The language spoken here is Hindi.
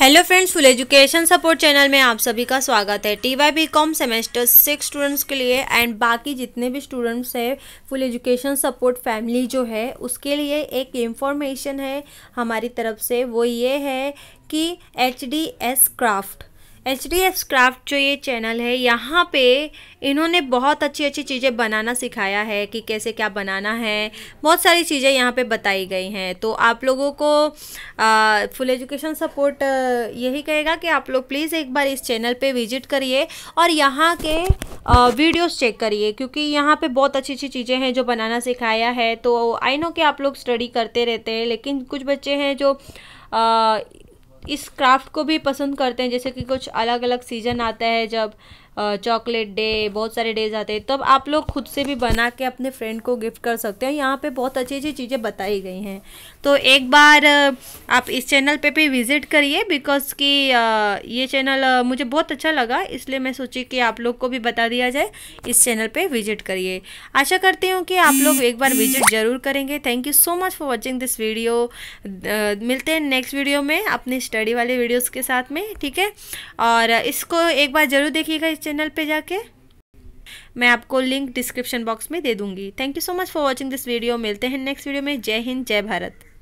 Hello friends, full education support channel में आप सभी का स्वागत है। TY.BCom सेमेस्टर 6 स्टूडेंट्स के लिए एंड बाकी जितने भी स्टूडेंट्स हैं फुल एजुकेशन सपोर्ट फैमिली जो है उसके लिए एक इन्फॉर्मेशन है हमारी तरफ से। वो ये है कि एच डी एस क्राफ्ट जो ये चैनल है, यहाँ पे इन्होंने बहुत अच्छी अच्छी चीज़ें बनाना सिखाया है कि कैसे क्या बनाना है। बहुत सारी चीज़ें यहाँ पे बताई गई हैं। तो आप लोगों को फुल एजुकेशन सपोर्ट यही कहेगा कि आप लोग प्लीज़ एक बार इस चैनल पे विजिट करिए और यहाँ के वीडियोस चेक करिए, क्योंकि यहाँ पे बहुत अच्छी अच्छी चीज़ें हैं जो बनाना सिखाया है। तो आई नो कि आप लोग स्टडी करते रहते हैं, लेकिन कुछ बच्चे हैं जो इस क्राफ्ट को भी पसंद करते हैं। जैसे कि कुछ अलग अलग सीज़न आता है, जब चॉकलेट डे, बहुत सारे डेज आते हैं, तब आप लोग खुद से भी बना के अपने फ्रेंड को गिफ्ट कर सकते हैं। यहाँ पे बहुत अच्छी अच्छी चीज़ें बताई गई हैं। तो एक बार आप इस चैनल पे भी विज़िट करिए, बिकॉज कि ये चैनल मुझे बहुत अच्छा लगा, इसलिए मैं सोची कि आप लोग को भी बता दिया जाए। इस चैनल पे विजिट करिए। आशा करती हूँ कि आप लोग एक बार विजिट ज़रूर करेंगे। Thank you so much for watching this video. मिलते हैं नेक्स्ट वीडियो में अपनी स्टडी वाले वीडियोज़ के साथ में, ठीक है। और इसको एक बार ज़रूर देखिएगा इस चैनल पे जाके। मैं आपको लिंक डिस्क्रिप्शन बॉक्स में दे दूंगी। Thank you so much for watching this video. मिलते हैं नेक्स्ट वीडियो में। जय हिंद, जय भारत।